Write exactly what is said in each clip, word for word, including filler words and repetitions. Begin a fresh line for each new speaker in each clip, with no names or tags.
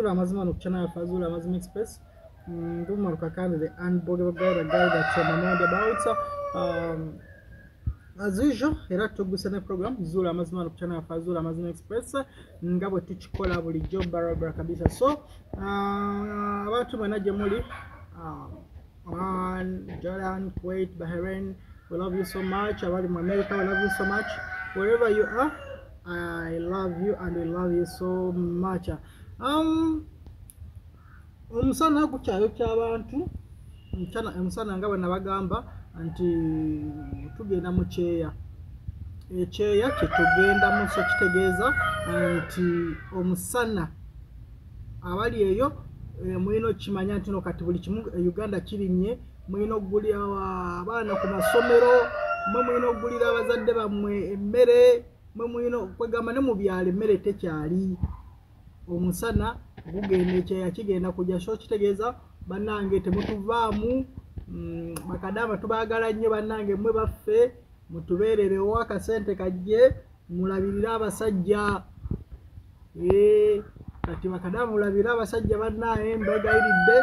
Azula amazima no channel ya Azula Amazima Express. Nduma rukakande the unbogable guy the guy that I'm on about um as usual era tugusana program Zula amazima no channel ya Azula Amazima Express ngabo tuchikola buli job barabara kabisa. So uh abantu manaje muri um Oman, Jordan, Kuwait, Bahrain, we love you so much. Abari mu America, we love you so much. Wherever you are, I love you and we love you so much. Um, umusana kuchayo ky'abantu, mchana umusana nga bana bagamba anti tugenda mu cheya. Echeya kye tugenda mu so kitegeeza anti omusana abali eyo mwino kimanya ntino kati buli kimu Uganda kirinye mwino guli abaana ku masomero mwe mwino gulira abazadde bamwe emmere mwe mwino kwegamba ne mu byalo emmere tekyali omusana gugende kyeya kigenda kujja so kitegeeza bannange temutuvaamu bakadama tubaagala nnyo bannange mwe baffe mutubeererewo akasente kajje mulabirira abasajja eh kati bakadamu mulabira abasajja bannaye mbegayiridde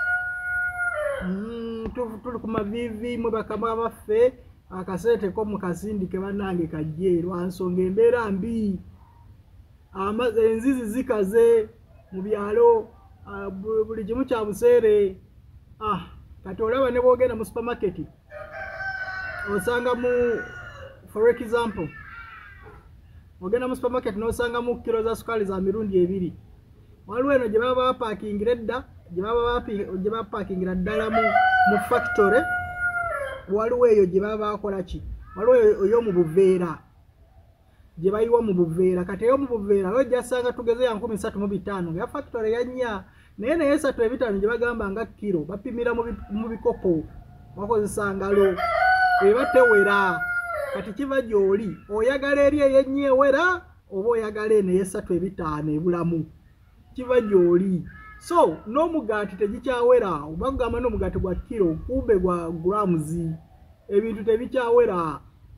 mm tuli ku mavivi mwe bakama baffe akasente ko mu kasindike bannange kajje lwansonga embeera mbi amaze enzizi zikaze mu byalo buli kimu kya buseere ah kati olaba ne boogenda mu supermarket osanga mu for example ogenda mu supermarket nosanga mu kilo za sukali za mirundi ebiri waliwo eno gye baba bapakingira edda gye baba gye bapakingira ddala mu mu factory waliwo eyo gye baba bakola ki waliwo eyo mu buveera gye bayiwa mu buveera kati eyo mu buveera ojja sanga tugeze ya nkumi ssatu mu bitaano ya factory ya nnya naye naye ssatu ebitaano gye bagamba nga kilo bapimira mu bikopo bakozesa ngalo eba tewera kati kiva gyoli oyagala eri eyenye ewera oba oyagala eno ey'essatu ebitaano ebulamu kiva gyoli. So n'omugaati tegikyawera oba kugamba n'omugaati gwa kilo kumbe gwa grams ebintu tebikyawera.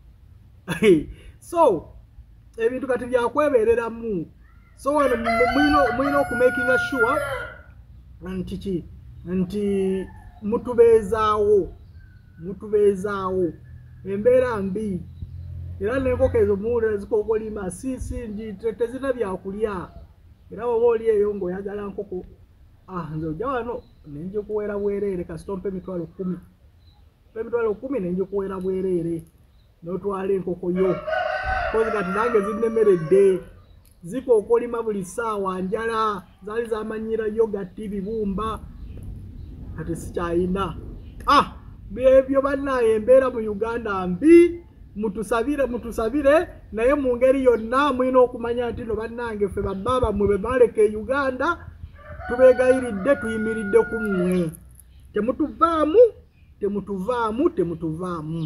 So ebintu kati byakwebereramu. So wano mwino okumakinga sure nti ki nti mutubeezaawo mutubeezaawo embeera mbi era n'enkoko ezo muwulira zikokolima sisi ndi tezina byakulya era oba oli eyo ng'oyagala nkoko ah nze ojja wano nenje kuwera bwereere kasita ompe emitwalo kkumi ompe emitwalo kkumi nenje kuwera bwereere n'otwala enkoko yo kozi kati nange zinnemeredde zikokolima buli ssaawa njala zaali zamanyira yogati bibumba kati sikyayina ah byebyo bannaye embeera mu Uganda mbi mutusabire mutusabire naye mu ngeri yonna mwina okumanya nti no bannange ffe bababa mwe bebaleke Uganda tubegayiridde tuyimiridde ku mmwe temutuvaamu temutuvaamu temutuvaamu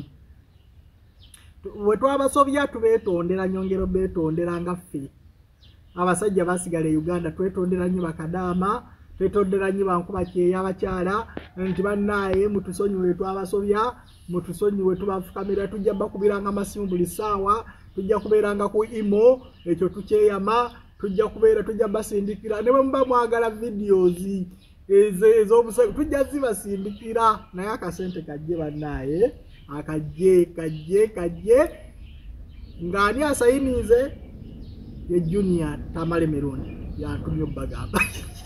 we twabasobya tubeetondera nyongero beetondera nga ffe abasajja basigala e Uganda twetondera nnyo bakadaama twetondera nnyo bankuba kyeya abakyala nti bannaye mutusonyiwe twabasobya mutusonyiwe tubafukamira tujja bakubiranga amasimu buli ssaawa tujja kubeeranga ku imo ekyo tukyeyama tujja kubeera tujja basindikira ne bwe muba mwagala videos ez'obusawo tujja zibasindikira naye akasente kajje bannaye akajje kajje kajje ng'ani asayinize ye Junior Tamale Merundi yantumye obbagamba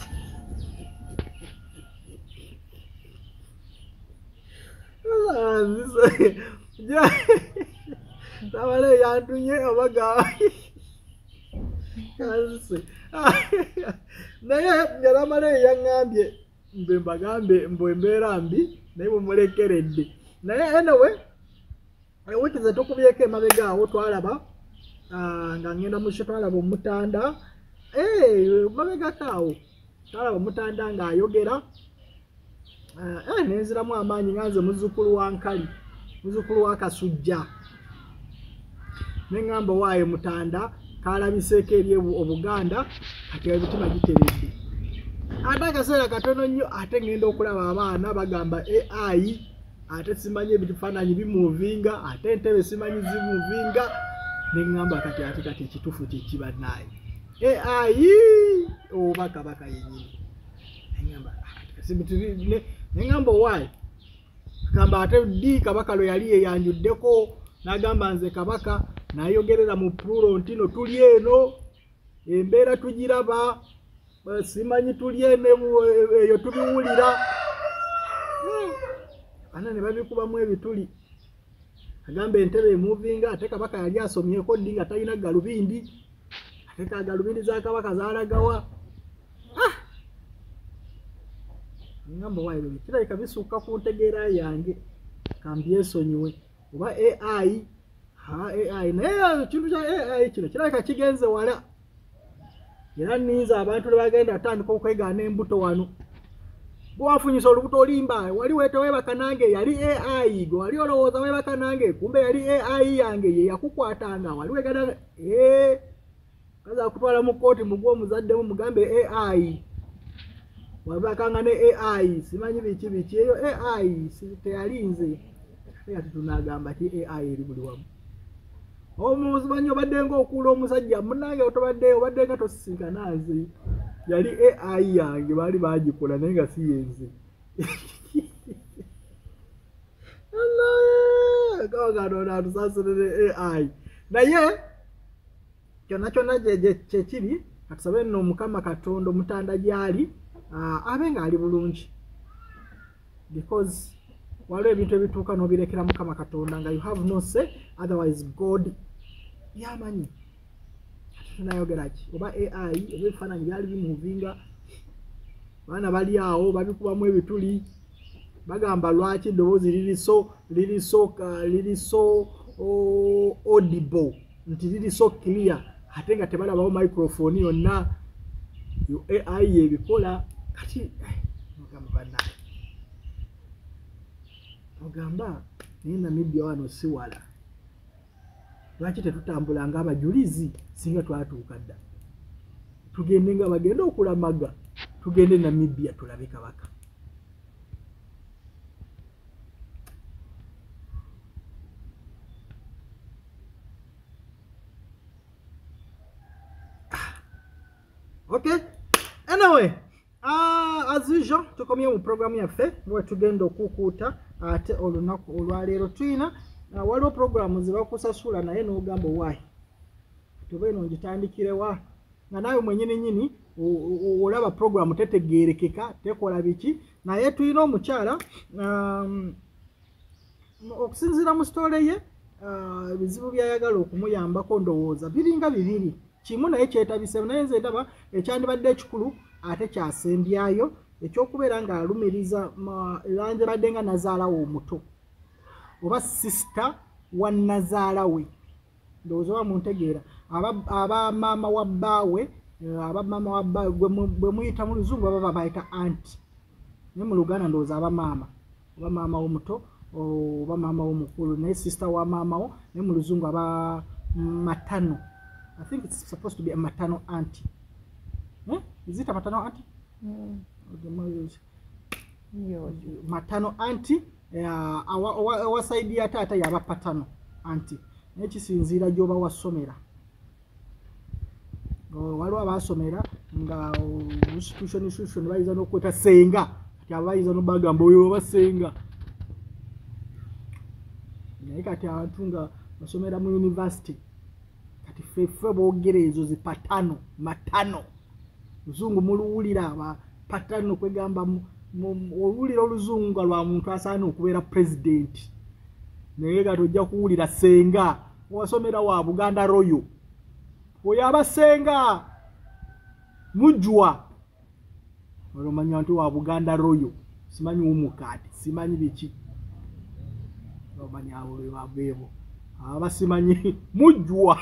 Tamale yantunye obaga naye yalamale yangambye mbe mbagambe mbwe embeera mbi naye mumulekeredde naye anyway wiki ze tukubyeko emabega awo twalaba nga ngenda mushe twalaba omutanda mabega kaawo twalaba omutanda ng'ayogera eh nenziramu amaanyi nganze muzukulu wa nkali muzukulu wa Kasujja nengamba waaye mutanda kalabiseeko eri obuganda kati ebitima giteredde ate akaseera katono nnyo ate ngenda okulaba abaana bagamba A I ate simanyi ebifaananyi bimuvinga ate entebe simanyi zimuvinga nengamba kati ate kati ekituufu kyekiba naye A I oba kabaka yennyini. Ngamba sibitiri ne ngamba why kamba ate di kabaka lo yali yeyanjuddeko n'agamba nze kabaka nayogerera mu plural ntino tuli eno embeera tugiraba simanyi tuli eno eyo tubiwulira ana ne babikubamu ebituli agamba entebe emuvinga ate kabaka yali asomyeko ddi nga talina galubindi ate ka galubindi za kabaka zaalagawa ngamba wayo kirabika bisukka ku ntegeera yange kambyesonyiwe oba A I ha A I naye kintu kya A I kino kirabika kigenze wala era ninza abantu bagenda atandika okwegaana embuto wano bwafunyisa olubuto olimba wali wete webaka nange yali A I go wali olowooza webaka nange kumbe yali A I yange ye yakukwatanga wali wegana eh kaza kutwala mu kooti mugwo muzadde mu mugambe A I wabakanga ne A I simanyi biki biki eyo A I teyalinze ate tunagamba ti A I eri buli wamu omuzimanyi obadde ng'okuula omusajja munange otobadde obadde nga tosisinkana nze yali A I yange baali bagikola naye nga si yenze Allah gawagano atusasirire A I naye kyonna kyonna kyekiri katusabe nno Mukama Katonda omutanda gyali Uh, abenga ali bulungi because waliwo ebintu ebituuka n'obirekera Mukama Katonda nga you have no say otherwise God yamanyi tunayogeraki oba A I oba ebifaananyi byali bimuvinga baana bali awo babikubamu ebituli bagamba lwaki eddoboozi liri so liri so uh, liri so oh, audible nti liri so clear ate nga tebalabawo microphone yonna A I yebikola kati ogamba bana ogamba naye Namibia wano si wala lwaki tetutambula nga abajulizi singa twatuuka dda tugende nga bagenda okulamaga tugende Namibia tulabe kabaka okay anyway uh, as usual tukomye mu programu yaffe bwe tugenda okukuuta ate olunaku olwaleero tuyina uh, waliwo programu zibakusasula naye n'ogamba why tuba eno ngitandikirewa nga nawe mwenyini nyini olaba programu tetegeerekeka tekola biki naye tuyina omukyala um, okusinziira mu story ye uh, bizibu byayagala okumuyambako ndowooza biringa bibiri kimu naye kyetabise naye nze ndaba ekyandibadde ekikulu ate kyasembyayo ekyokubeera nga alumiriza erangi badde nga nazaalawo omuto oba sisita wa nazaalawe ndowooza oba muntegeera aba maama wa bbaawe aba maama wa bbaawe bwe muyita mu luzungu baba babayita anti naye mu Luganda ndowooza aba maama oba maama omuto oba maama omukulu naye sisita wa maamawo naye mu luzungu aba matano. I think it's supposed to be a maternal auntie. Eh? Is it a maternal auntie? Mm. Maternal auntie. Uh, awa, awa, awa side ya tata yaba paternal auntie. Nechi sinzira joba wasomera. Waliwo abasomera nga institution institution bayiza nokweta senga. Kati abayiza no bagamba oyo basenga. Naye kati abantu nga basomera mu university. Kati fefe boogere ezo zipatano matano luzungu muluwulira aba patano kwegamba owulira oluzungu lwa muntu asaana okubeera president naye kati ojja kuwulira senga wasomera wa Buganda Royal oyo abasenga mujwa olumanya nti wa Buganda Royal simanyi umukati simanyi biki olumanya abo babebo abasimanyi mujwa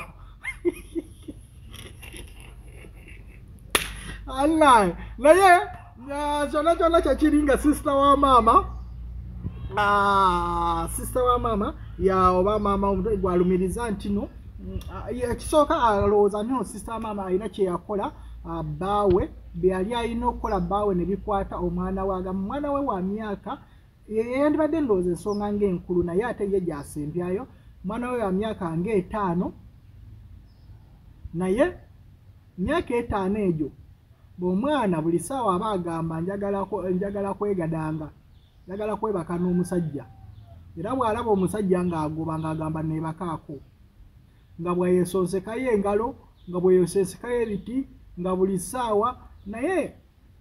Allah naye chona chona chachiringa sister wa mama ah sister wa mama ya oba mama omuntu gwalumiriza ntino kisoka alowooza nno sister wa mama alina kye yakola bawe byali alina okukola bawe ne bikwata omwana waga mwana we wa myaka yandibadde ndowooza ensonga ng'enkulu naye ate ye gyasembyayo mwana we wa myaka ng'etaano naye myaka etaano egyo bw'omwana buli ssaawa aba agamba njagala kwegadanga njagala kwebaka n'omusajja era bw'alaba omusajja ng'agoba ng'agamba neebakaako nga bweyesoosekayo engalo nga bweyesoosekayo ebiti nga buli ssaawa naye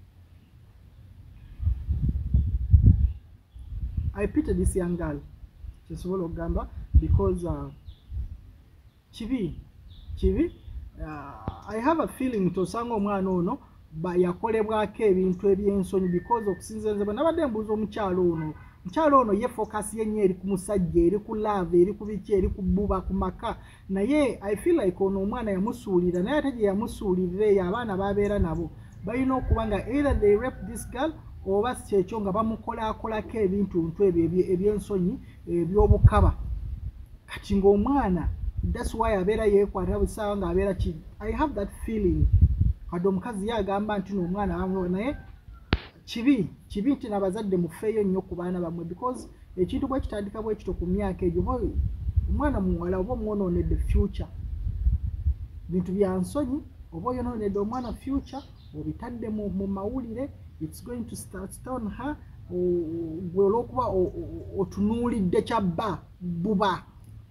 I pity this young girl kyesobola okugamba because uh, kibi kibi uh, I have a feeling tosanga omwana ono yakolebwako ebintu ebyensonyi because okusinzizibwa nabadde mbuuza omukyalo ono mukyalo ono ye focus yenye eri ku musajja eri ku love eri ku biki eri ku bbuba ku maka naye I feel like ono omwana yamusuulira naye ate gye yamusuulirira eyo abaana babeera nabo balina okuba nga either they rape this girl oba kyekyo nga bamukolaakolako ebintu ntu ebyo ebyensonyi ebyobukaba kati ng'omwana that's why abeera yeekwata busaawa ng'abeera ki I have that feeling kade omukazi ye agamba nti n'omwana bamulola naye kibi kibi nti n'abazadde mufeeyo nnyo ku baana bammwe because ekintu bwe kitandika bwe kito ku myaka egyo omwana muwala oba omwonoonedde future bintu bya nsonyi oba oyonoonedde omwana future obitadde mu mawulire it's going to start stone her gwe olw'okuba otunuulidde kyabba buba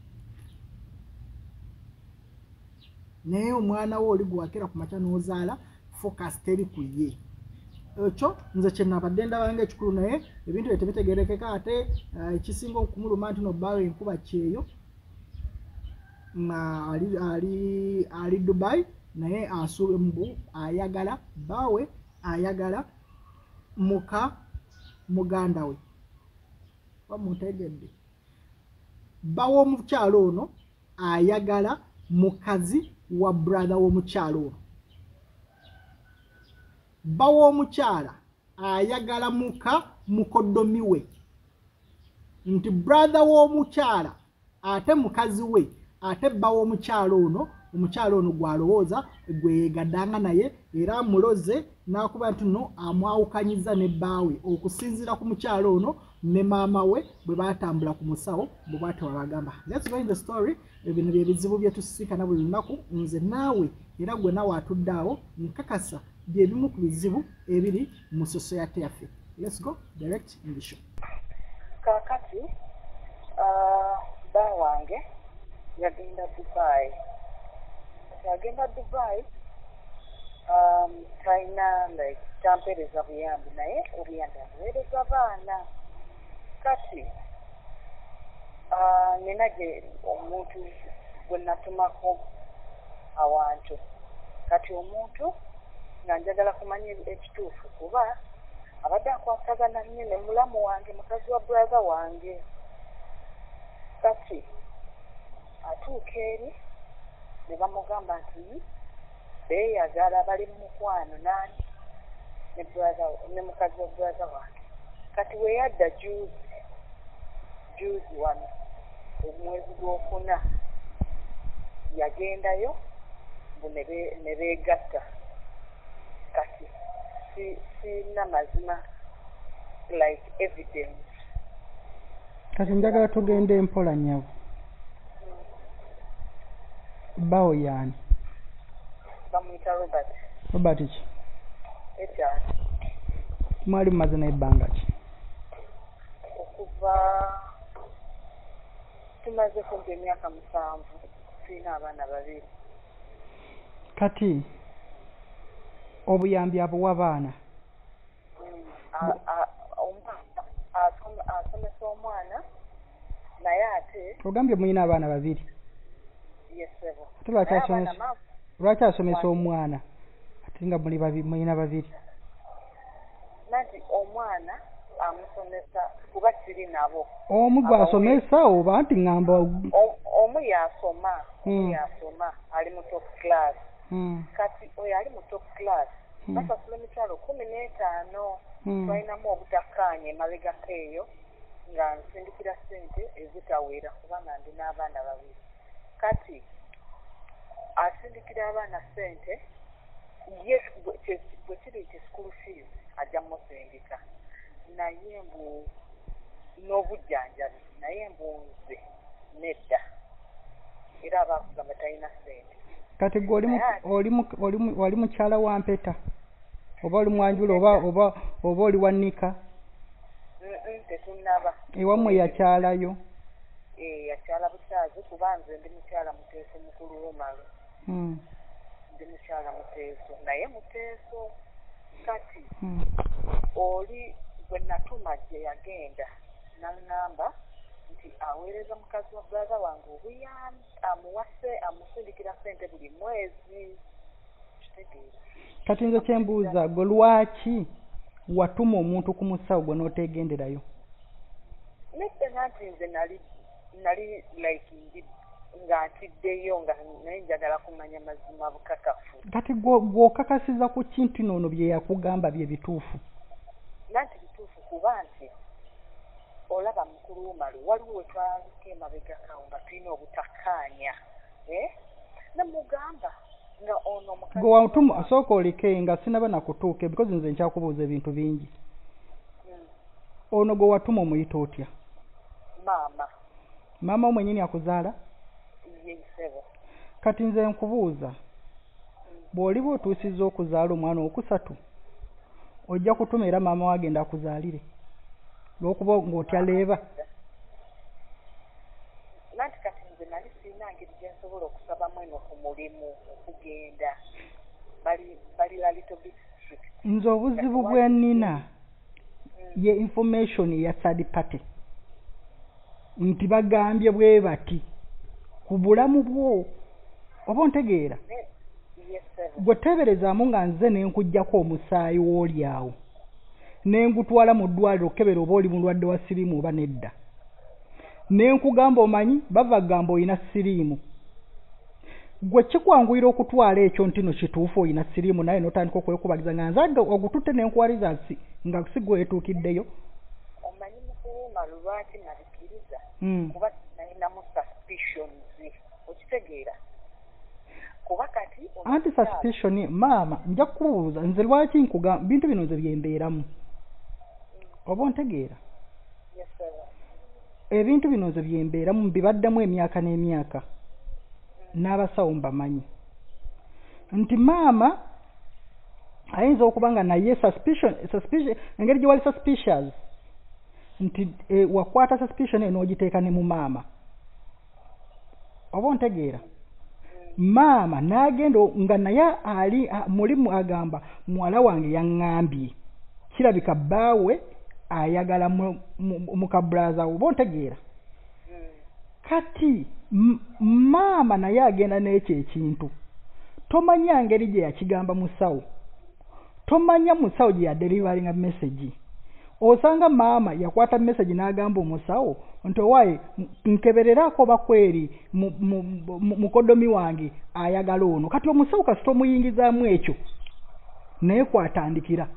naye omwana wo oli gwakera ku makya n'ozaala focus teri ku ye ekyo nze kye nabadde ndaba ng'ekikulu naye ebintu bye tebitegerekeka ate ekisinga okumuluma nti nobbaawo enkuba kyeyo ali Dubai naye mbu ayagala baawe ayagala muka muganda we bamutegedde bawo omukyalo ono ayagala mukazi wa brother w'omukyalo ono bawo omukyala ayagala muka mukoddomi we nti brother w'omukyala ate mukazi we ate bawo omukyalo ono omukyalo ono gwalowooza gweyegaddanga naye era amuloze n'akuba nti no amwawukanyiza ne bbaawe okusinziira ku mukyalo ono ne maama we bwe baatambula ku musawo bwe bwate wabagamba let's go in the story ebino bye bizibu bye tusisinkana buli lunaku nze naawe era gwe naawe atudde awo nkakasa bye bimu ku bizibu ebiri mu society yaffe let's go direct in the show
kakati bba wange yagenda Dubai yagenda Dubai um, talina like kyampeereza buyambi naye obuyambi abuweereza baana kati uh, nina gye omuntu gwe natumako awantu kati omuntu nga njagala kumanya ekituufu kuba abadde akwasagana nnyo ne mulamu wange mukazi wa brother wange kati atuuka eri ne bamugamba nti beeyagala bali mu mukwano nani ne brother ne mukazi wa brother wange kati weyadda juzi juzi wano omwezi gw'okuna yagendayo mbu ne beegatta kati sina mazima like evidence
kati njagala tugende empola nyawo bawo yani
bamuyita Robert
Robert ki
ekyali
mwali mumaze n'ebbanga ki
okuva tumaze kumpi emyaka musanvu tulina abaana babiri
kati obuyambi abuwa baana
asomesa omwana naye ate
ogambye muyina abaana babiri
yesebo
lwaki asomesa omwana ate nga muyina babiri
nati omwana amusomesa kuba kiri nabo
omu gwasomesa oba nti ngamba
omu yasoma omu yasoma ali mu top class kati oyo ali mu top class basasula emitwalo kumi n'etaano twalinamu obutakkaanya emabegako eyo nga nsindikira ssente ezitaweera kubanga ndi n'abaana babiri kati asindikira abaana ssente ye bwe kiri nti school fees ajja musindika naye mbu n'obujjanjabi naye mbu nze nedda era abakugamba talina ssente
kati gwe oli mukyala wa mpeta oba oli Mwanjula oba oba oba oli Wanika?
Mm, tetunnaba.
Ewammwe yakyalayo?
Eh, yakyala bukyazi kuba nze ndi mukyala Muteeso mukulu w'omalo.
Mm.
Ndi mukyala Muteeso naye Muteeso kati
Mm.
oli bwe natuma gye yagenda n'aŋŋamba nti aweereza mukazi wa brother wange obuyambi amuwase amusindikira ssente buli mwezi. Kitegeera.
Kati nze kyembuuza gwe lwaki watuma omuntu ku musawo gwe n'otegenderayo?
Nette nanti nze nali nali like ndi nga ntiddeyo nga naye njagala kumanya mazima bukakafu.
Kati gw'okakasiza ku kintu noono bye yakugamba bye bituufu?
Nanti bituufu kuba nti olaba mukulu w'omalo waliwo we twaliko emabega kawo nga tulina obutakkaanya. Eh? Namugamba nga ono omukazi
gwe watuma sooka olike nga sinaba nakutuuke because nze nkyakubuuza ebintu bingi.
Mm.
Ono gwe watuma omuyita otya?
Maama.
Maama wo mwennyini akuzaala?
Ye sebo.
Kati nze nkubuuza bw'oliba otuusizza okuzaala omwana okusatu ojja kutuma era maama wo agenda akuzaalire lw'okuba ng'otya leeba?
Nanti kati nze nali sirina ngeri gye nsobola okusabamu eno ku mulimu okugenda bali balira little bit strict.
Nze obuzibu bwe nnina ye information ya third party nti bagambye bwe bati ku bulamu bwo oba ontegeera?
Yes, sir.
Gwe teeberezaamu nga nze ne nkuggyako omusaayi w'oli awo ne ngutwala mu ddwaliro okebera oba oli mulwadde wa siriimu oba nedda, ne nkugamba omanyi bava gamba oyina siriimu. Gwe kikwanguyira okutwala ekyo nti no kituufu oyina siriimu naye n'otandika okwekubagiza nga nzadde ogututte ne nkwaliza nga si gwe etuukiddeyo.
Omanyi mukulu w'omalo lwaki nabikiriza?
Mm.
Kuba nalinamu suspicions. Okitegeera? Kuba kati
anti suspicion maama nja kubuuza nze lwaki nkugamba bintu bino nze byembeeramu oba ontegeera?
Yes, sir.
Ebintu bino nze byembeeramu bibaddemu emyaka n'emyaka n'abasawo mbamanyi nti maama ayinza okuba nga naye suspicion suspicion engeri gye wali suspicious nti e, wakwata suspicion eno ogiteeka ne mu maama oba ontegeera? Maama n'agenda nga naye ali mulimu agamba muwala wange yaŋŋambye kirabika bbaawe ayagala mukabraza oba ontegeera? Kati maama naye agenda n'ekyo ekintu tomanya ngeri gye yakigamba musawo, tomanya musawo gye yaderivalinga message. Osanga maama yakwata message n'agamba omusawo nti owaaye nkebererako bakweri mukodomi wange ayagala ono. Kati omusawo kasita omuyingizaamu ekyo naye kwatandikira.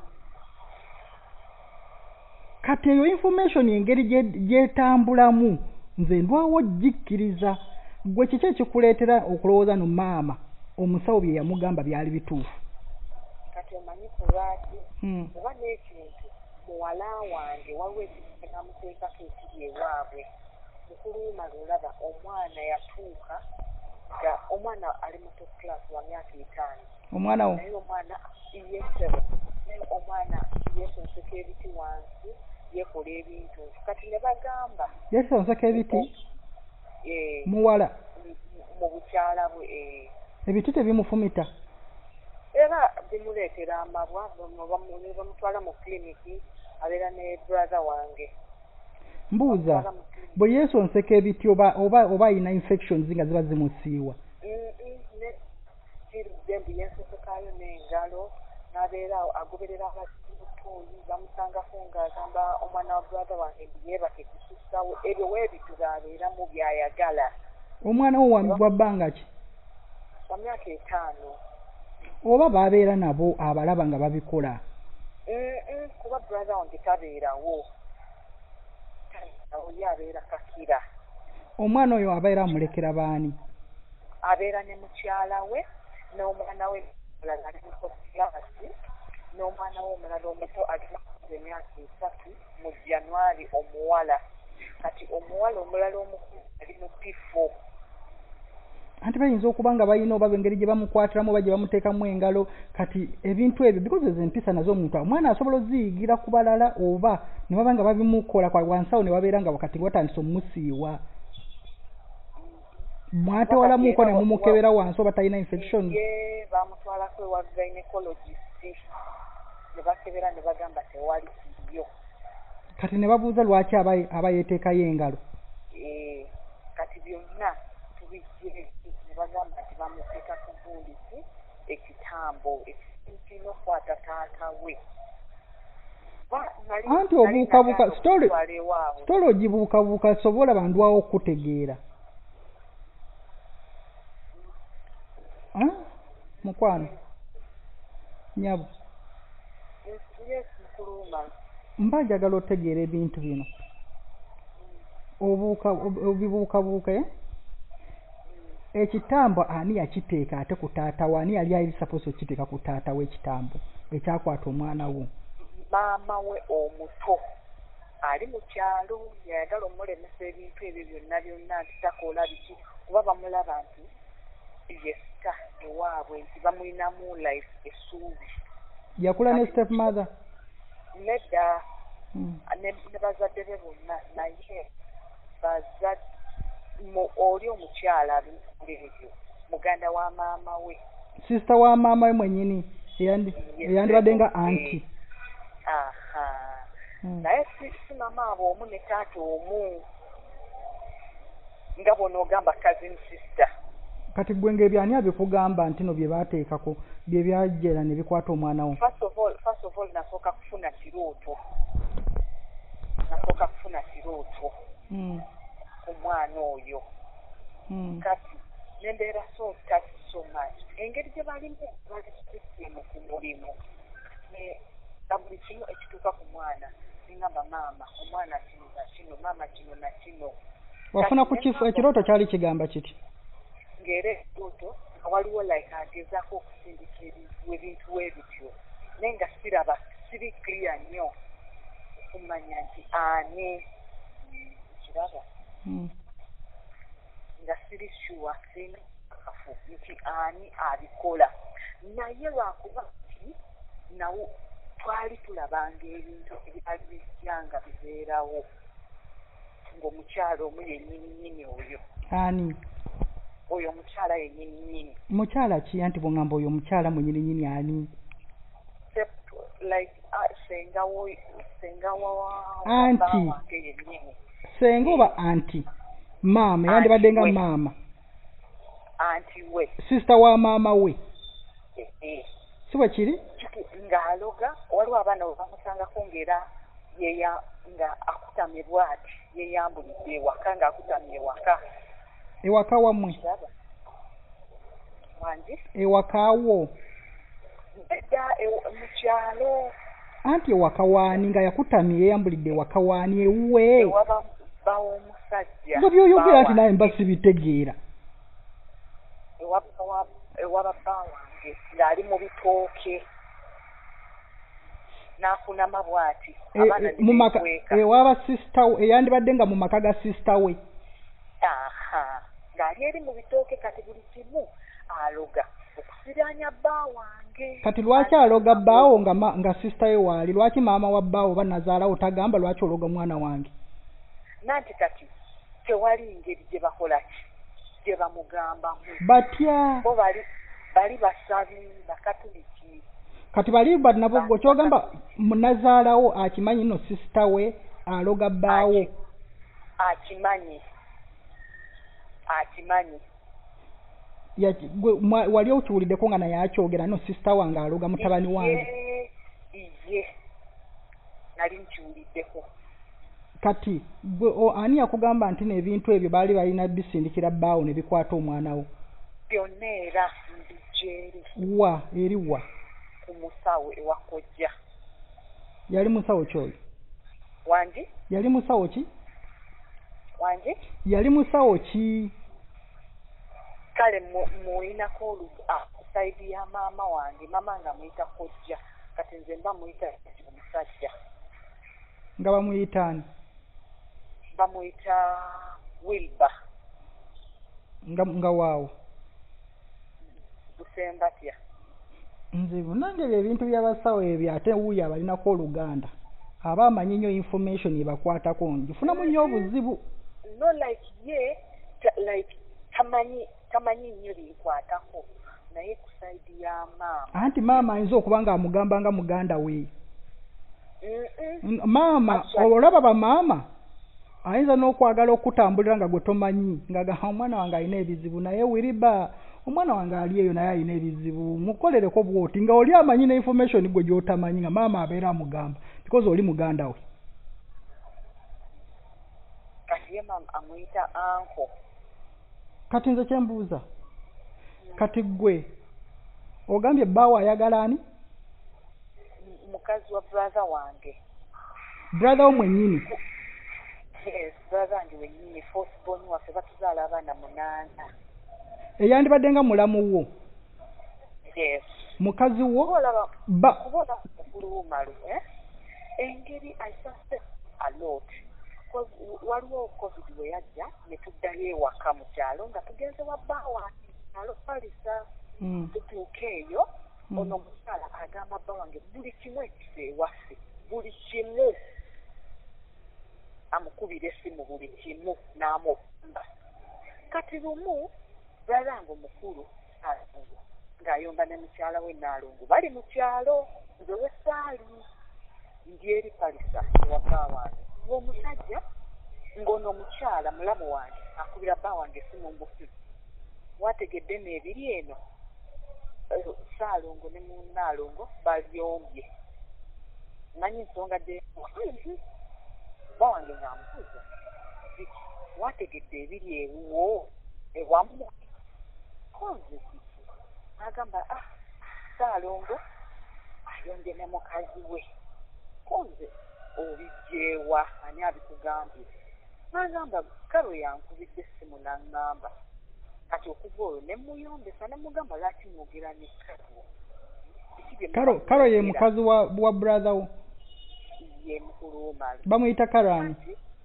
Kati eyo information engeri gyetambulamu nze ndwawo gikkiriza. Gwe kiki ekikuleetera okulowooza no maama omusawo bye yamugamba byali bituufu?
Kati omanyi ku lwaki oba n'ekintu muwala wange waliwo ekintu namuteekako ekiri ewaabwe. Mukulu w'omalo olaba omwana yatuuka nga omwana ali mu top class wa myaka etaano.
Omwana wo?
Naye omwana yesebo naye omwana yesonseka ebiti wansi yekola ebintu. Kati ne bagamba
yesonseka ebiti
eh,
muwala
mu bukyala bwe eh.
Ebiti tebimufumita?
Era bimuleetera amabwa bamutwala mu kliniki abeera ne brother wange.
Mbuuza bwe yesonseka ebiti oba oba oba ayina infections nga ziba zimusiiwa?
ne kirudde yensonsekayo n'engalo n'abeera agoberera abatunzi bamusangako ng'agamba omwana wa brother wange yeebake kususawo ebyo weebituga abeeramu by'ayagala.
Omwana wo wa bbanga ki?
Wa myaka etaano.
Oba babeera nabo abalaba nga babikola?
Kuba brother wange tabeerawo. Oli abeera Kakira.
Omwana oyo abeera amulekera baani?
Abeera ne mukyala we n'omwana we omulala ali mu kosilasi n'omwana we omulala omuto alina emyaka esatu mu January omuwala. Kati omuwala omulala omukulu ali mu P four.
anti bayinza okuba nga balina oba engeri gye bamukwatiramu oba gye bamuteekamu engalo kati ebintu ebyo because ezo empisa nazo omuntu omwana asobola oziyigira ku balala oba ne baba nga babimukola kwa wansawo ne babeera nga wakati watandise omumusiiwa mwatewalamuuko ne mumukebera wansi oba talina infection
ye bamutwalako ewa gynecologist ne bakebera ne bagamba tewali yo
kati ne babuuza lwaki aba yeeteekayo engalo
kati byonna tubijje ne bagamba nti bamuteeka ku bundisi ekitambo ekirina okukwata taata we
anti obuukabuuka story ogibuukabuuka sobola bandwawo okutegeera mukwano nyabo mba njagala otegeera ebintu bino obibuukabuuka ekitambo ani yakiteeka ate ku taata we ani yali ayiri suppose okiteeka ku taata we ekitambo ekyakwata omwana wo
maama we omuto ali mu kyalo yayagala omulemesa ebintu ebyo byonna byonna nti takola biki kuba bamulaba nti yesita ewaabwe nti bamulinamu life essuubi
yakula ne step mother
nedda ne bazadde be bonna naye bazadde oli omukyala abimukulebyo muganda wa maama we
sister wa maama we mwenyini eyandibadde nga anti
aha naye si maama abo omu ne taata omu nga bw'onoogamba cousin sister
kati gwe ng'ebyani abikugamba nti no bye baateekako bye byajjera ne bikwata omwana wo
first of all first of all nasooka kufuna kirooto nasooka kufuna kirooto ku mwana oyo kati nembeera so touch so much engeri gye balimu bali system ku mulimu na buli kimu ekituuka ku mwana ningamba maama omwana kino na kino maama kino na kino
wafuna ku kifu ekirooto kyali kigamba kiti
ng'era ekirooto waliwo like agezaako okusindika ebintu webityo naye nga siraba siri clear nnyo okumanya nti ani kiraba nga siri sure sina kafu nti ani abikola naye lwakuba nti nawo twali tulabanga ebintu ebyali bijjanga bibeerawo ng'omukyalo omu yennyini nnyini oyo
ani
oyo omukyala yennyini nnyini
mukyala ki anti bw'oŋŋamba oyo omukyala mwenyini nnyini ani
like senga wo senga wa
anti
yennyini
senga oba anti maama yandibadde nga maama
anti we
sister wa maama we si bwe kiri
ng'aloga waliwo abaana we bamusangako ng'era yeya nga akutamye bw'ati yeyambulidde ewaka ng'akutamye ewaka
ewaka wammwe
wangi
ewakaawo
edda mu kyalo
anti ewaka waani nga yakutamye yeyambulidde ewaka waani ewuwe
ewaba baw'omusajja
nga byoyogera nti naye mba sibitegeera
ewaba bba wange ng'ali mu bitooke n'akunama bw'ati
ewaba sisita we eyandibadde nga mu maka ga sisita we
aha ng'ali eri mu bitooke kati buli kimu aloga okusiranya bba wange
kati lwaki aloga bbaawo nga, nga sisita we waali lwaki maama wa bbaawo banazaalawo tagamba lwaki ologa mwana wange
nanti kati tewali ngeri gye bakola ki gye bamugambamu
batya
bo bali bali basabi bakatuliki
kati bali nabo gwe kyogamba munazaalawo akimanyi no sisita we aloga bbaawo
akimanyi akimanyi
wali okiwuliddeko nga naye akyogera no sisita wange aloga mutabani wange
iye nali nkiwuliddeko
kati gwe ani yakugamba nti n'ebintu ebyo baali balina bisindikira bbaawo ne bikwata omwana wo
byonna era mbijeeri
wa eri wa
ku musawo ewakojja
yali musawo kyoyo
wangi
yali musawo ki
wangi
yali musawo ki
kale muyinako oluga ku saidi ya maama wange maama nga muyita kojja kati nze mba muyita omusajja
nga bamuyitaani
bamuyita wilba
nga, nga waawo
busembatya
nze bunange ebintu by'abasawo ebyo ate wuuyo abalinako oluganda aba amanyi nnyo information ebakwatako ngifunamu nnyo obuzibu
no like ye ta, like tamanyi tamanyi nnyo bikwatako naye ku side ya maama
anti maama ayinza okuba nga amugamba nga muganda we
Mm-mm.
maama olaba bamaama ayinza n'okwagala okutambulira nga gwe tomanyi nga omwana wange alina ebizibu naye wiriba omwana wange ali eyo naye alina ebizibu mukolereko bwoti nga oli amanyi ne information gwe gy'otamanyi nga maama abeera amugamba because oli muganda we
kati ye maama amuyita anko
kati nze kyembuuza kati gwe ogambye bbaawo ayagala ani
mukazi wa brother wange
brother wo mwennyini
yes brother wange wennyini fourth born waffe batuzaala abaana munaana
eyandibadde nga mulamu wo
yes
mukazi wo
kubolaba
ba
kubolaba mukulu womalu eh engeri I suspect a lot because waliwo covid bwe yajja ne tuddayo ewaka mu kyalo nga tugenze wa bbaawa kyalo palisa
mm.
tutuuka eyo
mm.
ono omukyala agamba bba wange buli kimu ekisa ewaffe buli kimu amukubira essimu buli kimu n'amugamba kati lumu bralange omukulu alungu ng'ayomba ne mukyala we Naalungu bali mu kyalo nze wessaali ndi eri palisa ewaka wange ng'omusajja ng'ono omukyala mulamu wange akubira bba wange essimu mbufi wategedde n'ebiri eno Saalongo ne mu Naalongo balyombye manyi ensonga gye bba wange ng'amubuuza wategedde ebiri ewuwo ewamu konze agamba ah Saalongo ayonje ne mukazi we konze obijjeewa ani abikugambye n'agamba karo yankubidde essimu n'aŋŋamba kati okuva olwo ne muyombesa ne mugamba lwaki mwogera ne karo
karo karo ye mukazi wa, wa brother wo
ye mukulu w'omalu
bamuyita karo ani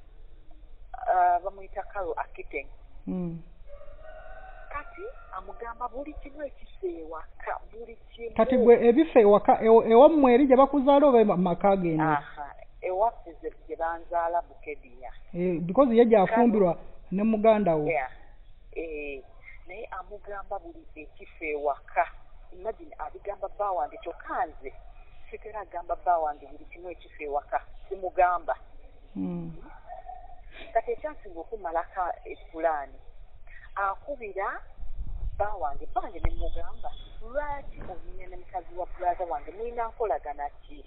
uh, bamuyita karo akiteng
mm.
kati amugamba buli kimu ekisa ewaka buli kimu
kati gwe ebifa ewaka ewammwe eri gye bakuzaala oba maka geno
ewaffe gye banzaala Bukediya
eh, because ye gyafumbirwa ne muganda wo
yeah. eh, naye amugamba buli ekifa ewaka imagine abigamba bba wange kyokka nze sikera agamba bba wange buli kimu ekifa ewaka simugamba
mm.
kati ekyansinga okumalaka epulaani akubira bba wange bba wange ne mugamba lwaki omunya ne mukazi wa brother wange mulina nkolagana ki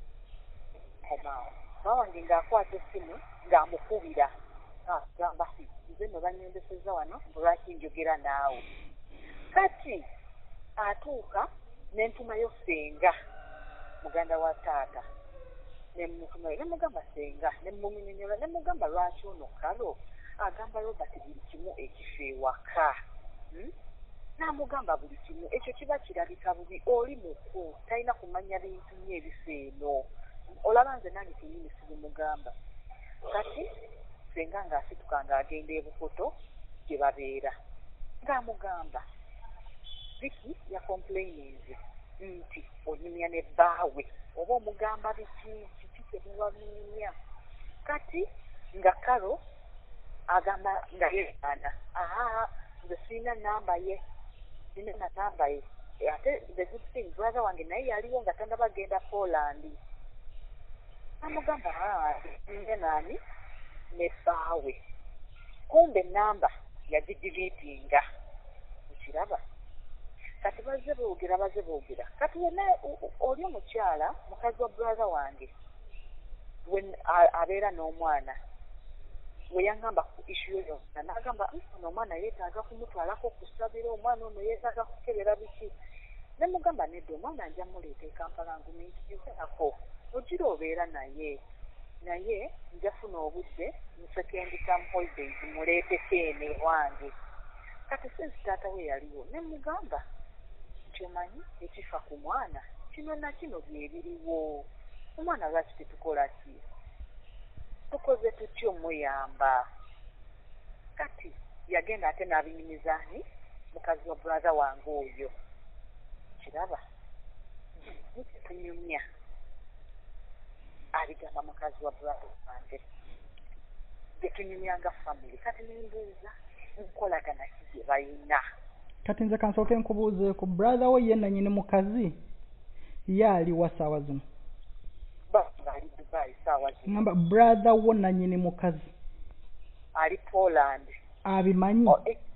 omaawo bba wange ng'akwata essimu ng'amukubira agamba nze no banyendeseza wano lwaki njogera naawe kati atuuka nentumayo senga muganda wa taata nemutumayo nemugamba senga nemuminyola nemugamba lwaki ono kalo agamba Robert buli kimu ekifa ewaka hmm? namugamba buli kimu ekyo kiba kirabika bubi oli muku talina kumanya bintu nyo ebifa eno olaba nze nange kenyini sibimugamba kati senga ng'asituka ng'agenda ebukoto gye babeera ng'amugamba Vicky ya complaininze nti onyumya ne bbaawe oba omugamba biki kiki temuwamenya kati nga kalo agamba nga yeana aa nze sirina namba ye sirina na namba ye ate the good thing brother wange naye yaliwo nga tannabagenda Poland amugamba aa nze naani ne bbaawe kumbe namba yagidiliitinga nkiraba kati bazze boogera bazze boogera kati yena oli omukyala mukazi wa brother wange abeera n'omwana we yaŋŋamba ku issue yo yonna n'agamba ono omwana yeetaaga kumutwalako kusabira omwana ono yeetaaga kukebera biki ne mugamba nedda omwana nja muleeta e Kampala nguminkirizaako ogira obeera naye naye njafuna obudde mu second term holidays muleeteko eno ewange kati since taata we yaliwo ne mugamba nti omanyi ekifa ku mwana kino na kino byebiriwo omwana lwaki tetukola ki tukoze tutyo muyamba kati yagenda ate n'abinyumizaani mukazi wa brother wange oyo okiraba nikunyumya abigamba mukazi wa brother wange tetunyumyanga family kati nimbuuza nkolagana ki gye balina
kati nze kansooke nkubuuzeeko brother wo ye nanyini mukazi ye aliwa saawa zino
bali Dubai saawa zino
ngamba brother wo nanyini mukazi
ali Poland
abimanyi
oh, eh.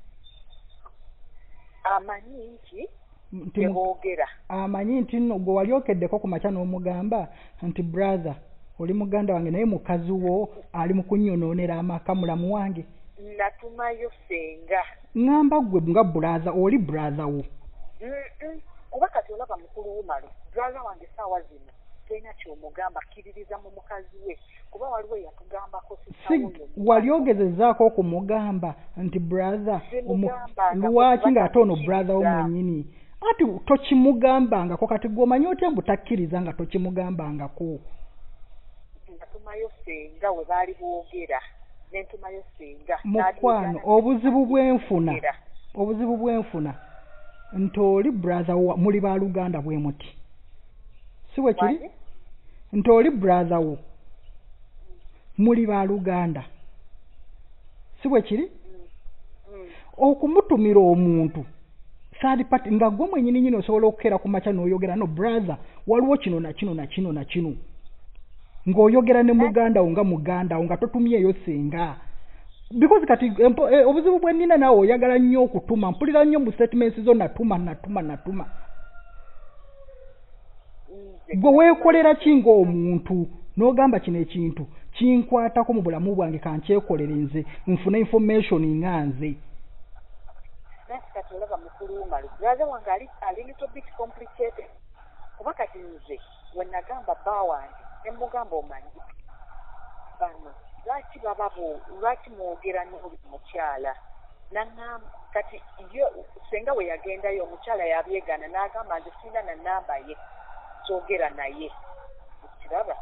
amanyi nti teboogera
amanyi nti nno gwe wali okeddeko ku makya n'omugamba nti brother oli muganda wange naye mukazi wo ali mu kunnyonoonera amaka mulamu wange
natumayo senga
ngamba gwe nga brother oli brother wo
kuba kati olaba mukulu wumalo brother wange saawa zino tena kyomugamba kkiririza mu mukazi we kuba waliwo yatugambako
wali ogezezaako okumugamba nti brother lwaki ng'ate ono brother wo mwennyini ati tokimugambangako kati gwomanyi otya mbu takkiriza nga tokimugambangako
natumayo senga we baali boogera nentumayo senga
mukwano obuzibu bwenfuna obuzibu bwenfuna nti oli brother wo muli baaluganda bwe muti si bwe kiri nti oli brother wo muli baaluganda si bwe kiri okumutumira omuntu third party nga gwe mwennyini nyini osobola okukeera ku makya n'oyogera no brother waliwo kino na kino na kino na kino ng'oyogera ne muganda wo nga muganda wo nga totumyeyo senga because kati eh, obuzibu bwe nnina naawe oyagala nnyo okutuma mpulira nnyo mu statements zo natuma natuma natuma gwe weekolera ki ng'omuntu n'ogamba kino ekintu kinkwatako mu bulamu bwange kankyekolere nze nfuna information nga nze
kati olaba mukulu wumalu brother wange ali ali little bit complicated kuba kati nze we nagamba bba wange ne mugamba omanyi bano lwaki bababo lwaki mwogera n'oli mukyala naŋŋamba kati yo senga we yagendayo omukyala yabyegana n'agamba nze sirina na namba ye kyogera naye kiraba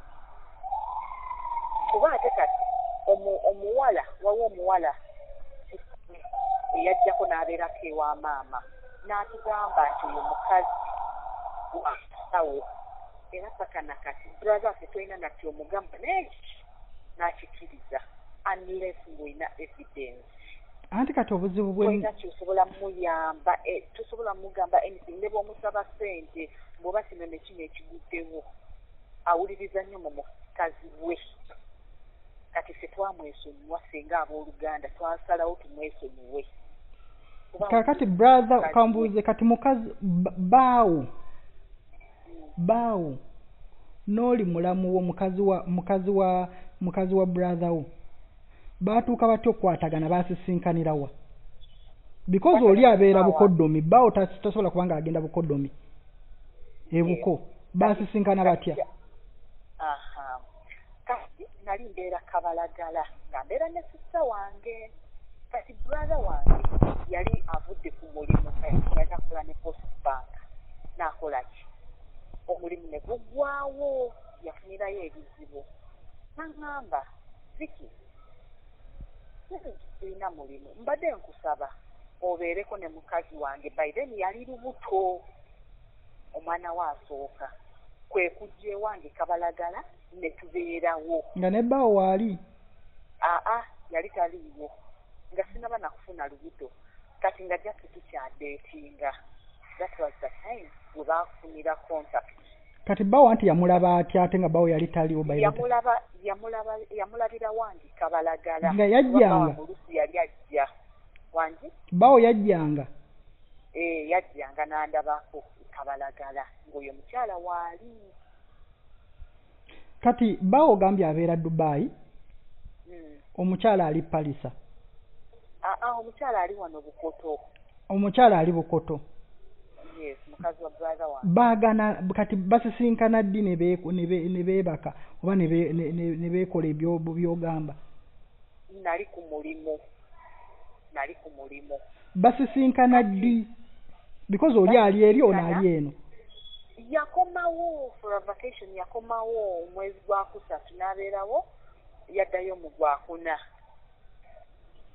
kuba ate kati omuwala wawo omuwala eyajjako n'abeerako ewa maama n'atugamba nti oyo mukazi wasawo era paka nakati brother waffe tolina nati omugamba naye n'akikiriza unless ng'olina evidence
anti kati obuzibu bwe
olina kyosobola muyamba tosobola mugamba anything ne bw'omusaba ssente bw'oba kino ne kino ekiguddewo awuliriza nnyo mu mukazi we kati ffe twamwesonyiwa senga abooluganda twasalawo tumwesonyiwe
kakati brother kambuuze kati mukazi baawo baawo n'oli mulamu wo mukazi wa mukazi wa mukazi wa brother wo baatuuka batya okukwatagana baasisinkanirawa because oli abeera bukoddomi baawo tasobola kubanga agenda bukoddomi ebuko baasisinkana batya
kati nali mbeera kabalagala nga mbeera ne sista wange kati brother wange yali avudde ku mulimu yali akola ne post bank n'akola ki omulimu ne guggwawo yafunirayo ebizibu naŋŋamba ziki sirina mulimu mbadde nkusaba obeereko ne mukazi wange by then yali lubuto omwana we asooka kwe kujja ewange kabalagala ne tubeerawo
nga ne bbaawo waali
aa yali taliiwo nga sinaba nakufuna lubuto kati nga jjatu tukyadeetinga that was the time we baafunira contact
kati bbaawo anti yamulaba atya ate nga bbaawo yali taliiwo
yamulaba yamulaba yamulabira wangi kabalagala
nga yajjanga
olusi yali ajja wangi
bbaawo yajjanga
ee yajjanga n'andabako kabalagala ng'oyo mukyala waali
kati bbaawo ogambye abeera Dubai
hmm.
omukyala ali Palisa
aa omukyala ali wano Bukoto
omukyala ali Bukoto
yes mukazi wa brother wange
baagana kati basisinkana ddi ne beebaka oba ne beekola ebyo byogamba
nali ku mulimu nali ku mulimu
basisinkana ddi because oli ali eri ono ali eno
yakomawo for a vacation yakomawo omwezi gwa kusatu n'abeerawo yaddayo mu gwakuna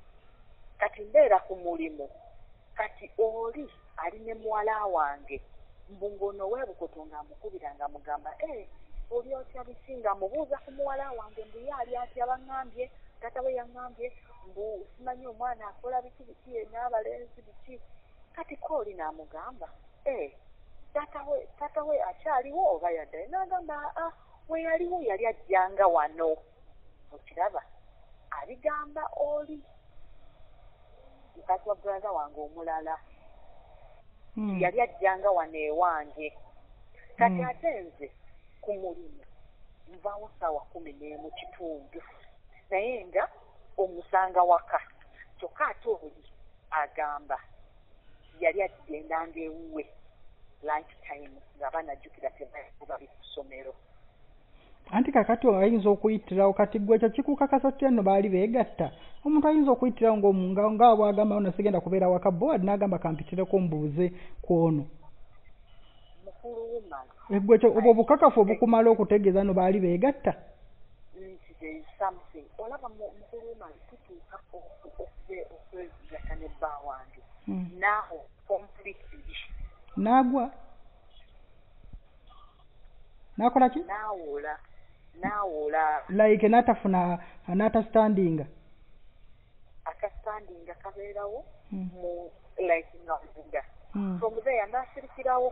kati mbeera ku mulimu kati oli ali ne muwala wange mbungono webukoto ng'amukubira ng'amugamba eh oli otya bisinga amubuuza ku muwala wange mbu ye ali atya baŋŋambye taata we yaŋŋambye mbu simanyi omwana akola biki biki n'abalenzi biki kati kooli n'amugamba eh taata we taata we akyaliwo oba yaddayo n'agamba ah we yaliwo yali ajjanga wano okiraba abigamba oli mukazi wa brother wange omulala
Mm.
yali ajjanga wano ewange kati
Mm.
ate nze ku mulimu nvaawo ssaawa kumi n'emu kitundu naye nga omusanga waka kyokka ate oli agamba yali agendanga ewuwe lunch time nga banajjukira tebali ku ssomero
Anti kakati ayinza okuyitirawo kati gwe ekyo kikukakasa tutya nno baali beegatta omuntu ayinza okuyitirawo ng'omunga nga bw'agamba ono sigenda kubeera waka board n'agamba kampitireko mbuuze kw'ono
mukulu w'umala
egwe ekyo obwo obukakafu obukumala okutegeeza nno baali beegatta
nti there is something olaba mukulu w'umala tutuuka okwegatta ne bba wange naaho completely
n'agwa n'akola ki
n'awola n'awola
like n'atafuna n'atastandinga
akastandinga kabeerawo
Mm.
mu like ngawunda
Mm.
from there n'asirikirawo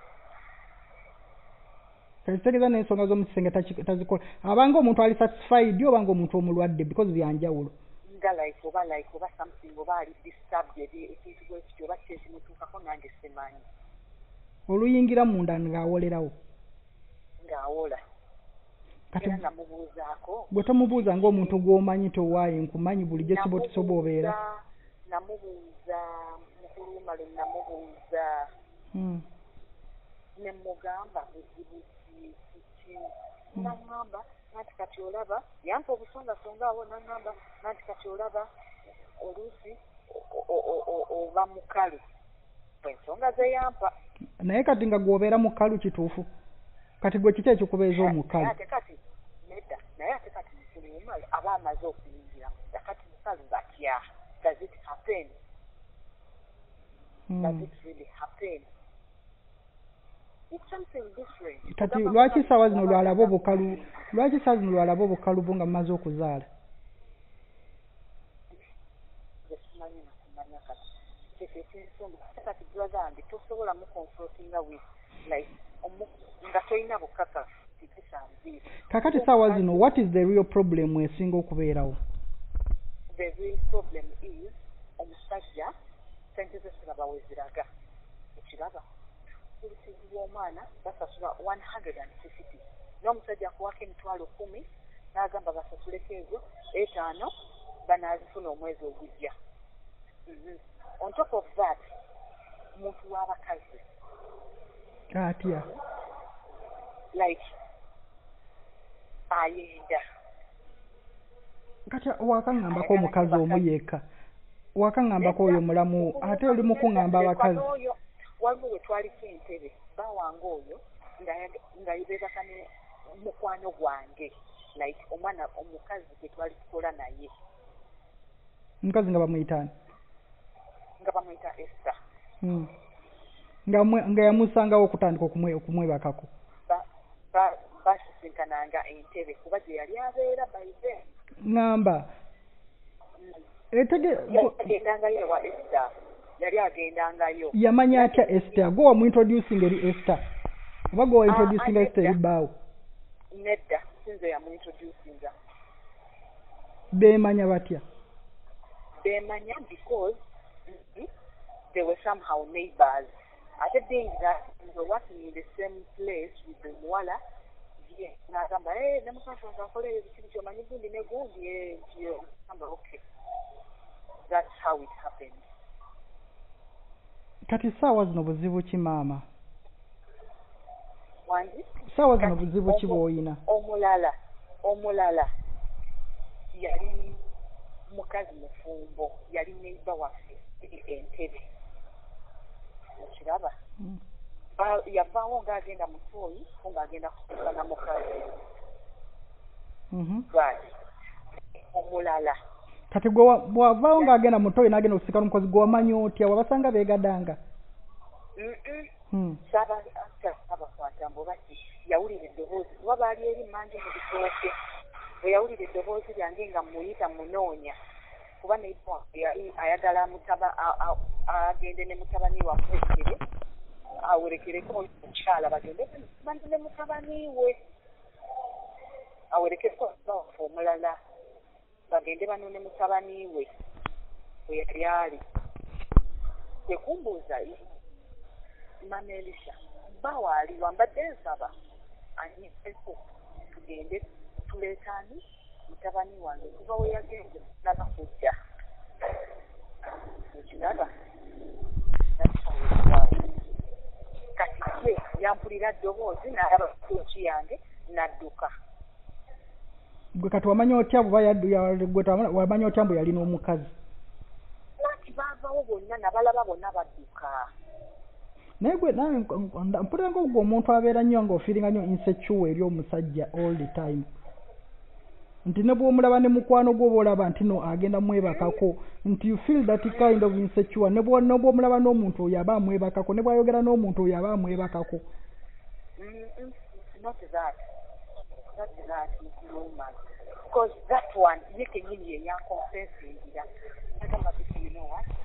kitegeeza n'ensonga z'omu kisenge taki- tazikola abanga omuntu ali satisfied oba ng'omuntu omulwadde because byanjawulo
nga like oba like oba something oba ali disturbed ebi- ekintu bwe kityo oba kyekimutuukako nange simanyi
oluyingira munda ng'awolerawo
ng'awola
kati
era namubuuzaako
bwe tomubuuza ng'omuntu gw'omanyi towaaye nkumanyi bulijjo kibotisoba obeera
namubuuza mukulu w'umala namubuuza
Mm.
ne mugamba buzibu kiki naŋŋamba nanti kati olaba yampa obusongasonga awo naŋŋamba nanti kati olaba oluusi o- o- o- oba mukalu ensonga ze yampa
naye kati nga gw'obeera mukalu kituufu kati gwe kiki ekikubeeza
naye
omukalu
ate kati nedda naye ate kati mukulu w'umala aba amaze okuyingira munda kati mukalu batya does it happen does
Mm.
it really happen it's something different
kati lwaki saawa zino lwalaba obukalu lwaki saawa zino lwalaba obukalu bwo nga mumaze okuzaala
simanyi nakumanya kati kyekyo ekinsonga ate kati brother wange tosobola muconfrontinga with like omu- nga tolina bukakafu tikisanzire
kakati saawa zino what is the real problem esinga okubeerawo
the real problem is omusajja sente ze siraba we ziraga ekiraba olusizi lw'omwana basasula one hundred and fifty n'omusajja akuwako emitwalo kumi n'agamba basasuleko ezo etaano banaazifuna omwezi ogujja. Mhm. On top of that muntu w'abakazi
atya
like ayenda
kati wakaŋŋambako omukazi omu yekka wakaŋŋambako oyo mulamu ate oli mu kuŋŋamba abakazi
oyo waliwo we twaliko entebe bawanga oyo nga beebaka ne mukwano gwange like omwana omukazi gwe twali tukola naye
omukazi nga bamuyitaani
nga bamuyita Esther
Hmm. nga mwe- nga yamusangawo okutandika okumwe okumwebakako
Ba- ba- basisinkananga entebe kuba gye yali abeera by then
ŋŋamba etege
yali agendangayo ewa Esther yali agendangayo
yamanya atya Esther gwe wamuintroducing eri Esther oba gwe waintroducing
Ah,
Esther eri
Esther.
bbaawo
nedda sinze yamuintroducinga
beemanya batya
beemanya because mhm, they were somehow neighbors. Ate being that we were working in the same place with the muwala ye n'agamba eh namukazi wange akola ekintu kyomanyi gundi ne gundi eh nti agamba okay that's how it happened.
kati saawa zino buzibu ki maama
Wangi
saawa zino
Kati
buzibu ki
omu-
bw'oyina
omulala omulala yali mukazi mufumbo yali neiba waffe eri entebe okiraba
Mm.
Ba- yavaawo ng'agenda mu tooyi so ng'agenda kutuuka na mukazi
Mhm.
right omulala
kati gwe wa- bw'avaawo ng'agenda mutoyi n'agenda okusika n'omukozi gwe wamanyi otya wabasanga beegadanga
Mm-mm. saba abakwata mbo bati yawulira eddoboozi kuba baali eri mmanji mu bitooke bwe yawulira eddoboozi lyange nga muyita munoonya kuba naibwa yali ayagala mutaba agende ne mutabani wakuwerekere awerekereko omukyala bagende bantu ne mutabani we awerekereko bawafu omulala bagende banone mutabani we we yali ali tekumbuuza Mama Elisha bawaali wambadde nsaba anyiseko tugende tuleetaani mutabani wange kuba we yagende nabakujja ekiraba kati ye yampulira ddoboozi n'alaba kooki yange n'adduka.
Gwe kati wamanya otya buba yaddu wamanya otya mbu yalina omukazi?
Laki baavawo bonna nabalaba bonna badduka.
Naye gwe nawe mpulira ng'ogwo omuntu abeera nnyo ng'ofiiringa nnyo insecure eri omusajja all the time. Nti ne bw'omulaba ne mukwano gwo bw'olaba nti no agenda mwebakako nti you feel that kind of insecure ne bw'omulaba n'omuntu oyo aba amwebakako ne bw'ayogera n'omuntu oyo aba amwebakako.
Not that. Not that, woman. Because that one, you can hear your confessing. I don't know if you know what.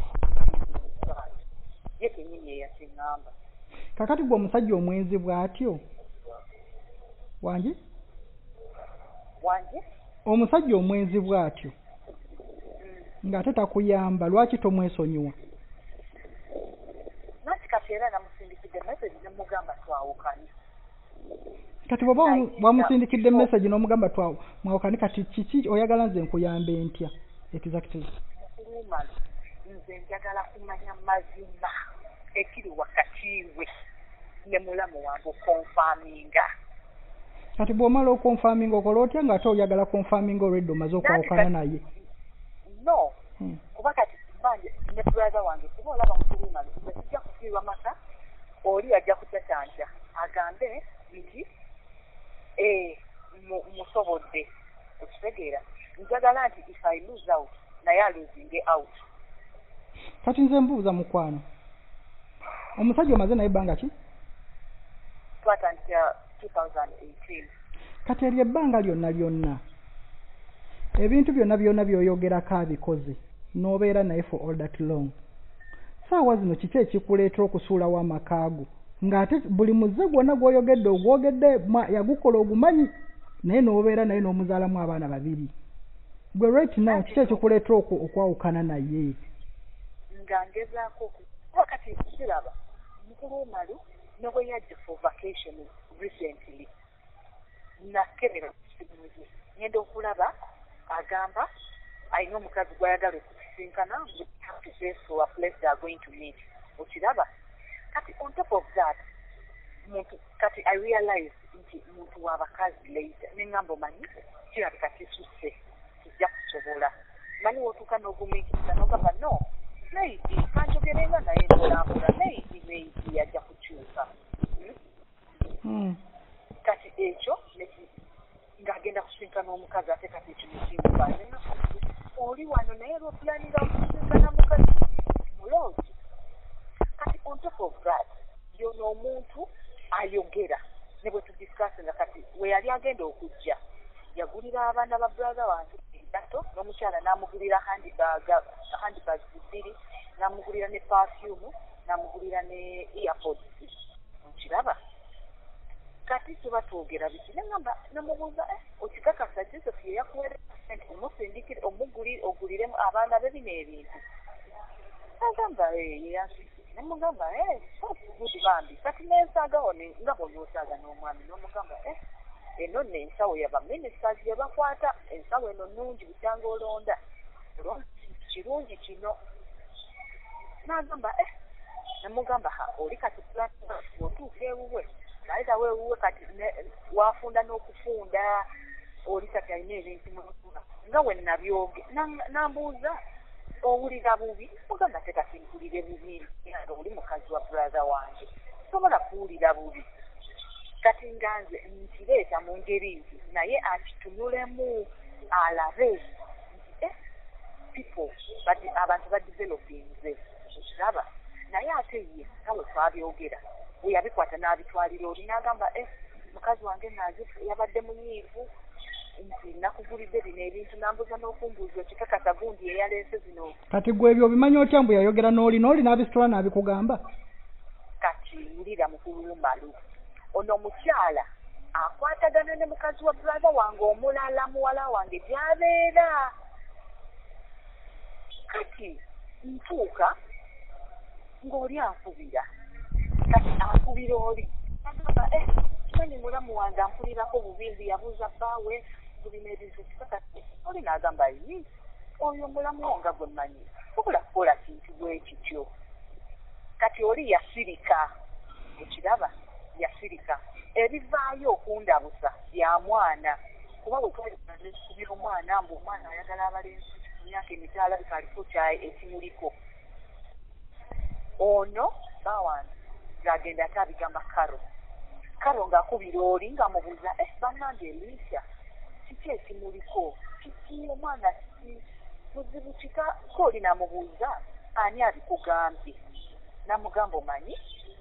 You can hear your number.
Kakati gwe omusajja omwenzi bw'atyo. Wangi?
Wangi?
Omusajja omwenzi bw'atyo. Ng'ate takuyamba lwaki tomwesonyiwa?
Nati kati era namusindikidde message nemugamba twawukanye.
Kati bw'oba wamusindikidde message n'omugamba twawo mwawukane kati kiki oyagala nze nkuyambe ntya? Exactly.
Nze njagala kumanya mazima ekiri wakati we ne mulamu wange okonfaminga.
Kati bw'omala okonfaminga okola otya ng'ate oyagala konfaminga olwedde omaze okwawukana naye?
No. Hmm. Kuba kati banje ne brother wange kuba olaba mukuluma nze sijja kufiirwa maka oli ajja kutatanja agambe nti eh musobodde okitegeera njagala nti if I lose out naye aluzinge out.
Kati nze mbuuza mukwano omusajja omaze naye ebbanga ki?
twatandikira two thousand eighteen.
Kati eryo ebbanga lyonna lyonna ebintu byonna byonna by'oyogerako abikoze n'obeera naye for all that long. Saawa zino kiki ekikuleetera okusuulawo amakaago ng'ate buli muze gwonna gw'oyogedde ogwogedde yagukola ogumanyi naye n'obeera naye n'omuzaalamu abaana babiri. Gwe right now kiki ekikuleetera okwawukana naye?
Nga ngezaako okuba kati kiraba mukulu omalu ne bwe yajja for vacation recently nakebera kimuzi ngenda okulaba agamba alina omukazi gw'ayagala okusinkana for a place they are going to meet. Okiraba kati on top of that muntu kati I realize nti muntu w'abakazi later n'engamba omanyi kirabika kisusse kijja kusobola manyi wotuuka n'ogumwikiriza n'ogamba no maybe kanjogerenga naye nolambula maybe maybe yajja kukyuka.
Hmm.
Kati ekyo ng'agenda kusinkana omukazi ate kati ekyo kimufaayo oli wano naye lw'opulanira okusinkana mukazi muloozi. Kati on top of that yono omuntu ayogera ne bwe tudiscussing kati we yali agenda okujja yagulira abaana ba brother wange engato n'omukyala n'amugulira handbag handbag bbiri n'amugulira ne perfume n'amugulira ne earpods. Okiraba kati tuba twogera biki nengamba namubuuza okikakasa Joseph ye yakuwere omusindikire omugulire oguliremu abaana be bino ebintu agamba yeyansi namugamba good bambi kati nensagawo nga bw'onoosaaga n'omwami n'omugamba eno n'ensawo yabaminisiters gye bakwata ensawo eno nnungi bukyanga olonda kirungi kino n'agamba namugamba oli kati otuuka ewuwe naitawo ewuwe kati wafunda n'okufunda oli kati alina ebintu mutuula nga we nabyoge nambuuza owulira bubi mugamba tekati mpulire bubi nga oli mukazi wa brother wange sobola kuwulira bubi kati nganze nkireeta mu ngeri nti naye akitunulemu alabe nti people abantu badevelopinze okiraba naye ate ye nawe twabyogera bwe yabikwata n'abitwalira oli n'agamba eh mukazi wange naazi yabadde munyiivu nti nakugulidde bino ebintu nambuza n'okumbuuza ekikakasa gundi eyaleese zino.
Kati gwe ebyo obimanyi otya mbu yayogera n'oli n'oli n'abisitula n'abikugamba?
Kati wulira mukulumalu ono omukyala akwatagana ne mukazi wa brother wange omulala muwala wange gy'abeera. Kati ntuuka ng'oli ankubira kati ankubira oli agamba eh kimanyi mulamu wange ampulirako bubimbi yabuuza bbaawe bulina ebintu kikakati oli n'agamba yi oyo mulamu wo nga gwe mmanyi sobola kukola kintu bwe kityo. Kati oli yasirika ekiraba yasirika ebivaayo okundabusa bya mwana kuba bwe twakubira omwana mbu omwana ayagala abalenzi myaka emitaala bikaliko kyayi ekimuliko. Ono bawange ng'agenda ate abigamba Karo. Karo ng'akubira oli ng'amubuuza eh bannange Elisha kiki ekimuliko kiki omwana kiki buzibu kika kooli n'amubuuza ani abikugambye n'amugamba omanyi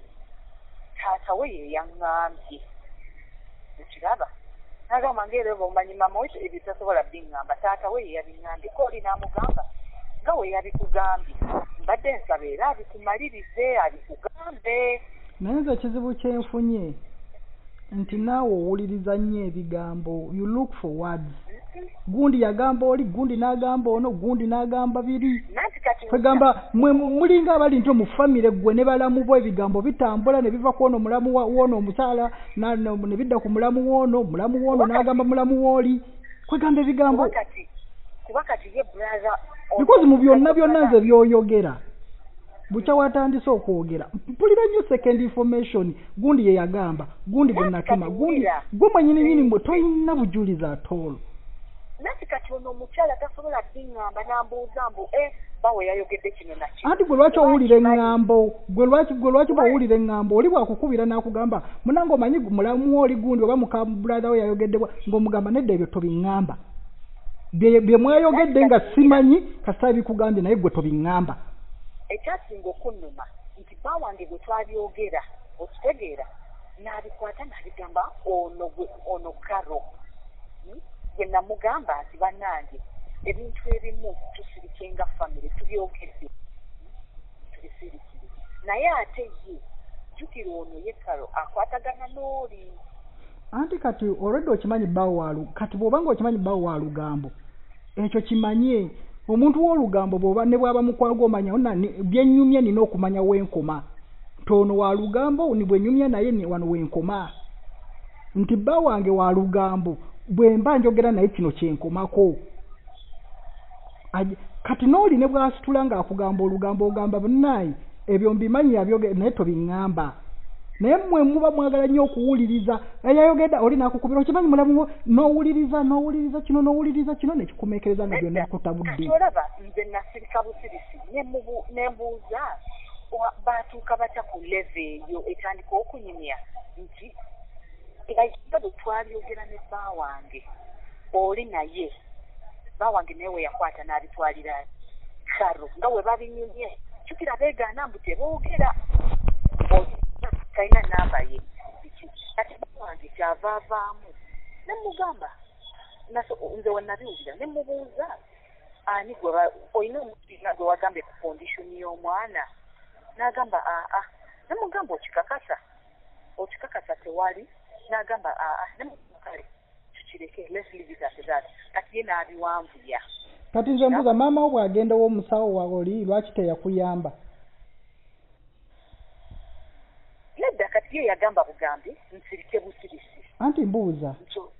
taata we ye yaŋŋambye ekiraba n'agamba ng'ereba omanyi mama we ebitasobola biŋŋamba taata we ye yabiŋŋambye kooli n'amugamba nga we yabikugambye mbadde nsaba era abikumalirize abikugambe.
Naye nze ekizibu kyenfunye nti naawe owuliriza nnyo ebigambo you look for words. Gundi yagamba oli gundi n'agamba ono gundi n'agamba biri kwegamba mwe mulinga abali nti mu famire gwe ne balamu bo ebigambo bitambula ne biva ku ono mulamu w'ono omukyala ne bidda ku mulamu w'ono mulamu w'ono n'agamba mulamu w'oli kwegamba ebigambo
kuba kati ye brother
because mu byonna byonna nze byoyogera bucha watandise okwogera mpulira nnyo second information gundi ye yagamba gundi gwe natuma gundi gwe mwenyini nyini mwe toyina bujulizi atolo.
Nati kati ono omukyala tasobola biŋŋamba n'ambuuza mbu eh bawe yayogedde kino na kino.
Anti gwe lwaki owulira eŋŋambo gwe lwaki gwe lwaki bw'owulira eŋŋambo oli bwakukubira n'akugamba munange omanyi mulamu oli gundi oba muka brother we yayogedde ng'omugamba nedda ebyo tobiŋŋamba bye mwayogedde nga simanyi kasita bikugambye naye gwe tobiŋŋamba.
Ekyasinga okunnuma nti bawange gwe twabyogera okitegeera n'abikwata n'abigamba ono ono Karo gwe namugamba nti bannange ebintu ebimu tusirikenga famire tubyogedde tubisirikire naye ate ye jjukira ono ye Karo akwatagana n'oli.
Anti kati olwedde okimanyi bbawo walu kati bw'obanga okimanyi bbawo wa lugambo ekyo kimanye omuntu w'olugambo bw'oba ne bw'aba mukwago omanya onna byennyumya nina okumanya wenkoma tono wa lugambo ni bwennyumya naye ni wano wenkoma nti bba wange wa lugambo bwe mba njogera naye kino kyenkomako kati n'oli ne bw'asitula ng'akugamba olugambo ogamba bunnayi ebyo mbimanyi yabyogera naye tobiŋŋamba naye mmwe muba mwagala nnyo okuwuliriza eyayogedda oli n'akukubira okimanyi mulamu n'owuliriza n'owuliriza kino n'owuliriza kino nekikumeekereza nga byonna kutabudde.
Olaba nze nasirika busirisi nembuuza baatuuka batya ku leve eyo etandika okunyumya nti nga bwe twabyogera ne bba wange oli naye bba wange naye we yakwata n'abitwalira Karo nga we babinyumye jjukira beegaana mbu teboogera kalina namba ye kati wange kyava avaamu nemugamba nze wenabiwulira nemubuuza ani gwe olina omukiina gwe wagambe ku kondishoni y'omwana n'agamba aa nemugamba okikakasa okikakasa tewali n'agamba aa nemukale tukireke let's leave it at that kati ye n'abiwanvuya.
Kati nze mbuuza maama wo bw'agenda w'omusawo wawe oli lwaki teyakuyamba?
Nedda kati ye yagamba bugambi nsirike busirisi.
Anti mbuuza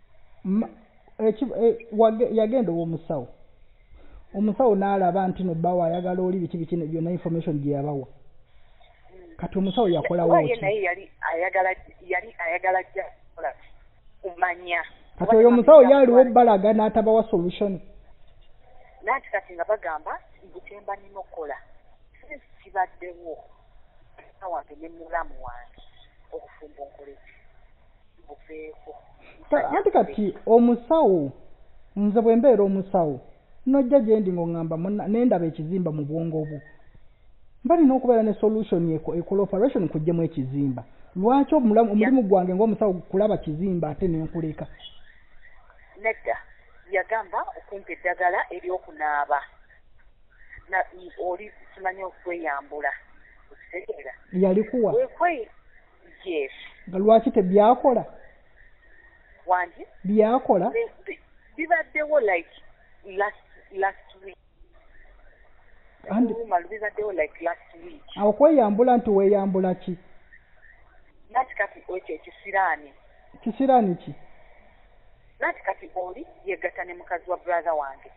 yagenda ow'omusawo omusawo n'alaba nti no bbawo ayagala oli biki biki byonna information gye yabawa kati omusawo yakolawo ki?
Naye yali ayagala yali ayagala jja kumanya
kati oyo omusawo yaliwo balaga n'atabawa solution
nati kati nga bagamba mbutemba nina okukola kibaddewo wange ne mulamu wange okufumba onkoleki buveeko.
Anti kati omusawo nze bwe mbeera omusawo nojja gye ndi ng'oŋŋamba nendaba ekizimba mu bwongo bwo balina okubeera ne solution ekola operation kujjemu ekizimba. Lwaki omulimu gwange ng'omusawo kulaba kizimba ate nenkuleka?
Nedda yagamba okumpa eddagala ery'okunaaba na oli simanyi okweyambula okitegeera
yalikuwa
wekwe yes
nga lwaki tebyakola
wangi
byakola
bibaddewo like last last week
and
bibaddewo like last week
awo kweyambula nti weeyambula ki
nati kati ekyo ekisiraani
kisiraani ki
nati kati oli yegatta ne mukazi wa brother wange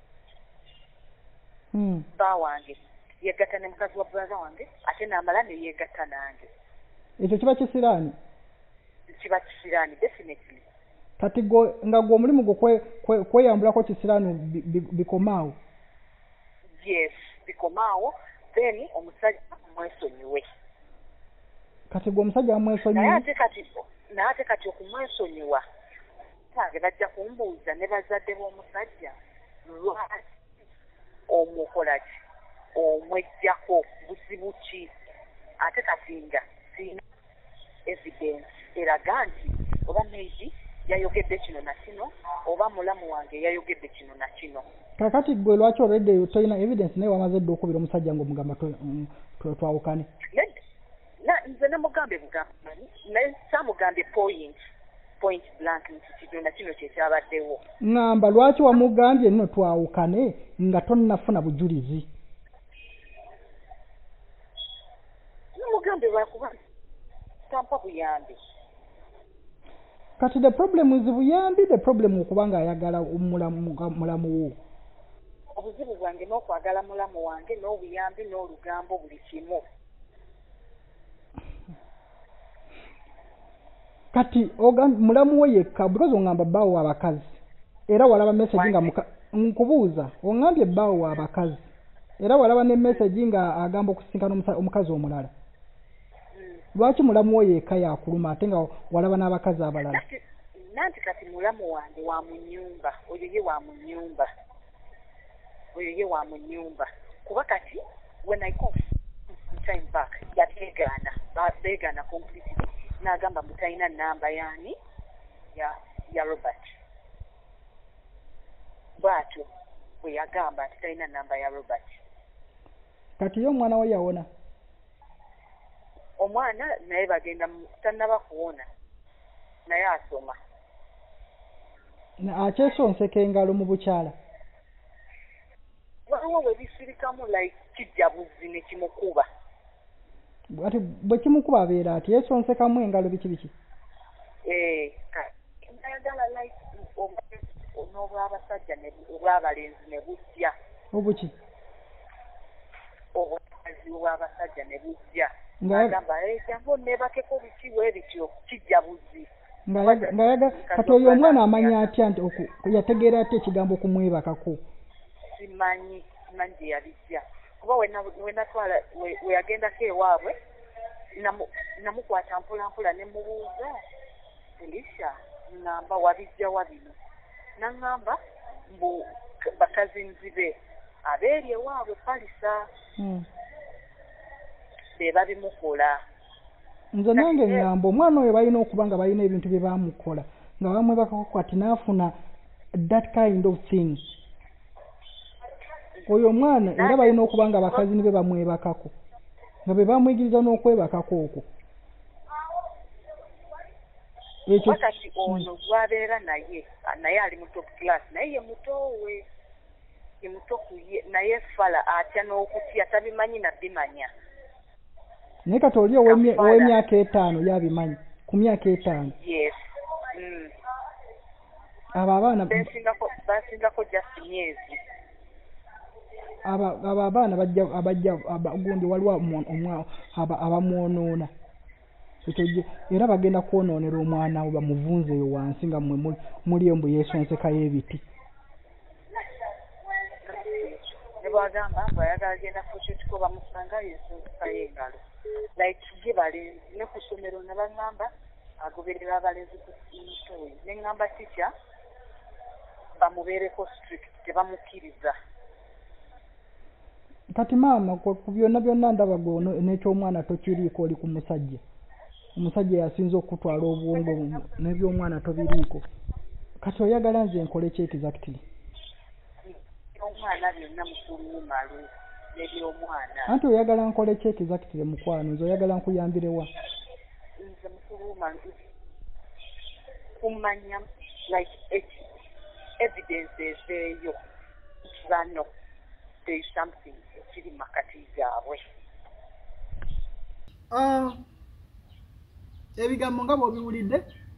hmm.
ba wange yegatta ne mukazi wa brother wange ate n'amala ne yegatta nange
ekyo kiba kisiraani
kiba kisiraani definitely
kati go nga gwe omulimu gwo kwe, kwe, kweyambulako kisiraani bikomaawo
yes bikomaawo then omusajja mwesonyiwe
kati gwe omusajja amwesonyiwe
naye ate kati naye ate kati okumwesonyiwa tange bajja kumbuuza ne bazadde b'omusajja lwaki omukola ki omwejjako buzibu ki ate kati nga sina evidence eraga nti oba maybe yayogedde kino na kino oba mulamu wange yayogedde kino na kino
kakati gwe lwaki already tolina evidence naye wamaze dde okubira omusajja ng'omugamba twawukane
nze namugambe bugambi naye saamugambye point point blank nti kino na kino kyekyabaddewo
ngamba lwaki wamugambye nno twawukane nga tonnafuna bujulizi
namugambe lwakuba tampa buyambi
kati the problem is buyambi the problem okuba nga ayagala mulamu wo
obuzibu bwange n'okwagala mulamu wange n'obuyambi n'olugambo buli kimu
kati mulamu we yekka because ongamba bbaawo abakazi era walaba message nga nkubuuza ongambye bbaawo abakazi era walaba ne message nga agamba okusinkana omukazi omulala lwaki mulamu we yekka yakuluma ate nga walaba n'abakazi abalala
nanti kati mulamu wange wa mu nnyumba oyo ye wa mu nnyumba oyo ye wa mu nnyumba kuba kati when I come time back yabeegaana beegaana completely n'agamba mutalina namba yaani ya ya Robert bwatyo bwe yagamba nti talina namba ya Robert
kati ye omwana we yawona
omwana naye bagenda tannaba kuwona naye asoma
akyesonseka engalo mu bukyala
waliwo we bisirikamu like kijjabuzi ne kimukuba
ati bwe kimukuba abeera ati yesonsekamu engalo biki biki
eh ayagala like n'obwabasajja obwabalenzi ne bujja
obuki
obwazi obwabasajja ne bujja ngagamba ekyangu nebakeko biki we bityo kijjabuzi
ngayaga kati oyo omwana amanya atya nti yategeera atya ekigambo okumwebakako
simanyi simanyi gye yabijja kuba wenatwala weyagendako ewaabwe namukwata mpola mpola ne mubuuza Elisha ngamba wabijja wabino nangamba mbu bakazinzi be abeeri ewaabwe palisa be babimukola
nze nange ngamba omwana oyo balina okuba nga balina ebintu bye bamukola nga bamwebakako ati naafuna that kind of thing oyo omwana era balina okuba nga abakazi ne be bamwebakako nga be bamuyigiriza n'okwebakako okwo
ekyo kati ono gwabeera naye naye ali mu top class naye ye mutowe ye muto kuye naye fala atya n'okutya tabimanyi nabimanya
naye kati oli ow'emyaka etaano yabimanyi ku myaka etaano
yes
abo abaana
basingako just myezi
abo abaana bajja abajja gundi waliwo abamwonoona ekyo era bagenda kwonoonera omwana we bamuvunze eyo wansi nga mmwe muli embu yeesonsekayo ebiti
ne bwagamba mbu ayagala genda kukyotiko bamusanga yeesonsekayo engalo like ge balenzi ne ku ssomero ne baŋŋamba agoberera abalenzi ku mutooyi ne ŋŋamba tica bamubeereko strict tebamukkiriza
kati maama ku byonna byonna ndaba gono n'ekyomwana tokiriiko oli ku musajja omusajja yasinza okutwala obwongo n'ebyomwana tobiriiko kati oyagala nze nkole ki exactly
omwana byonna mukuluumalu n'ebyomwana
anti oyagala nkole ki exactly mukwano nze oyagala nkuyambirewa
nze mukuluumalu kumanya like evidence ezeeyo bano there is something ekiri makati gaabwe
ebigambo nga bw'obiwulidde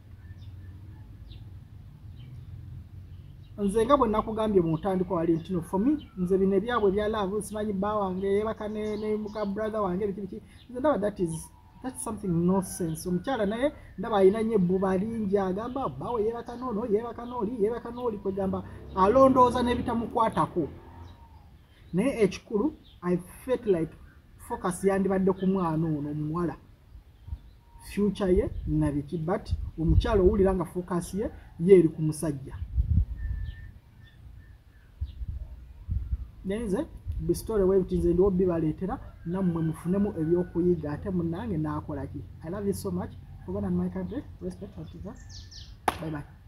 nze nga bwe nakugambye mu ntandikwa wali nti no for me nze bino ebyabwe bya love simanyi bba wange yeebaka ne muka brother wange biki biki nze ndaba that is that's something nonsense omukyala naye ndaba alina nnyo ebbuba lingi agamba bbawe yeebaka noono yeebaka nooli yeebaka nooli kwegamba alondooza n'ebitamukwatako naye ekikulu I felt like focus yandibadde ku mwana ono omuwala future ye nabiki but omukyala owulira nga focus ye ye eri ku musajja nze bisitole webiti nze ndiwo bibaleetera nammwe mufunemu ebyokuyiga ate munange naakolaki I love you so much for one and my country respect and bye bye